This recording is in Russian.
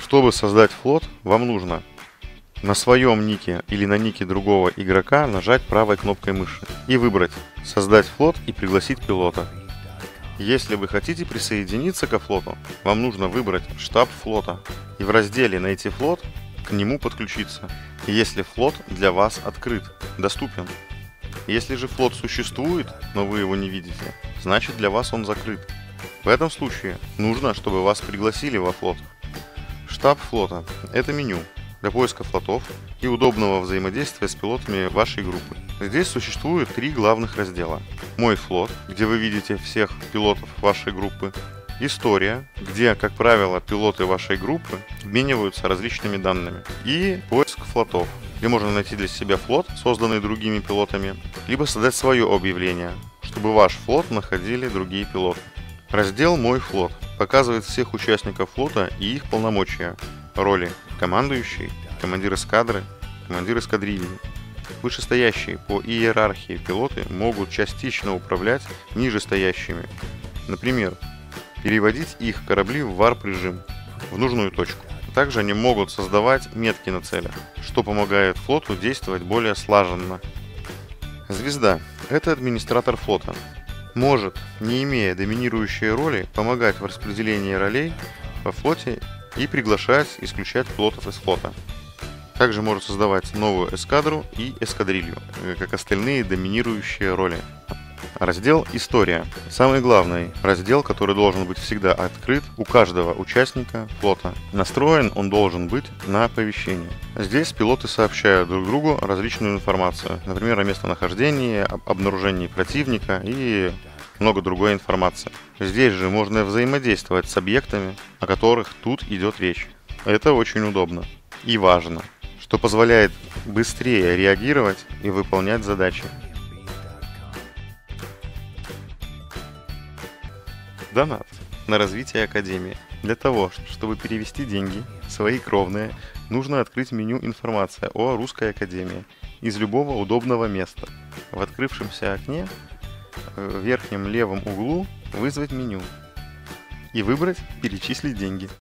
Чтобы создать флот, вам нужно на своем нике или на нике другого игрока нажать правой кнопкой мыши и выбрать «Создать флот» и пригласить пилота. Если вы хотите присоединиться ко флоту, вам нужно выбрать штаб флота и в разделе «Найти флот» к нему подключиться, если флот для вас открыт, доступен. Если же флот существует, но вы его не видите, значит для вас он закрыт. В этом случае нужно, чтобы вас пригласили во флот. Штаб флота – это меню для поиска флотов и удобного взаимодействия с пилотами вашей группы. Здесь существует 3 главных раздела. «Мой флот», где вы видите всех пилотов вашей группы. «История», где, как правило, пилоты вашей группы обмениваются различными данными. И «Поиск флотов», где можно найти для себя флот, созданный другими пилотами, либо создать свое объявление, чтобы ваш флот находили другие пилоты. Раздел «Мой флот» показывает всех участников флота и их полномочия, роли командующий, командир эскадры, командир эскадрильи. Вышестоящие по иерархии пилоты могут частично управлять нижестоящими. Например, переводить их корабли в варп-режим, в нужную точку. Также они могут создавать метки на целях, что помогает флоту действовать более слаженно. Звезда – это администратор флота. Может, не имея доминирующей роли, помогать в распределении ролей во флоте и приглашать исключать пилотов из флота. Также может создавать новую эскадру и эскадрилью, как остальные доминирующие роли. Раздел «История» – самый главный раздел, который должен быть всегда открыт у каждого участника флота. Настроен он должен быть на оповещение. Здесь пилоты сообщают друг другу различную информацию, например, о местонахождении, об обнаружении противника и много другой информации. Здесь же можно взаимодействовать с объектами, о которых тут идет речь. Это очень удобно и важно, что позволяет быстрее реагировать и выполнять задачи. Донат на развитие Академии. Для того, чтобы перевести деньги, свои кровные, нужно открыть меню «Информация о Русской Академии» из любого удобного места. В открывшемся окне в верхнем левом углу вызвать меню и выбрать «Перечислить деньги».